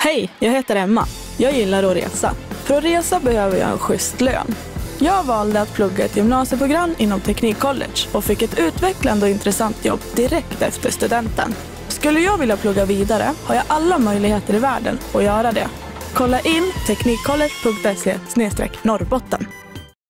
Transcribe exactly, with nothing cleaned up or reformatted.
Hej, jag heter Emma. Jag gillar att resa. För att resa behöver jag en schysst lön. Jag valde att plugga ett gymnasieprogram inom Teknikcollege och fick ett utvecklande och intressant jobb direkt efter studenten. Skulle jag vilja plugga vidare har jag alla möjligheter i världen att göra det. Kolla in teknikcollege punkt se slash norrbotten.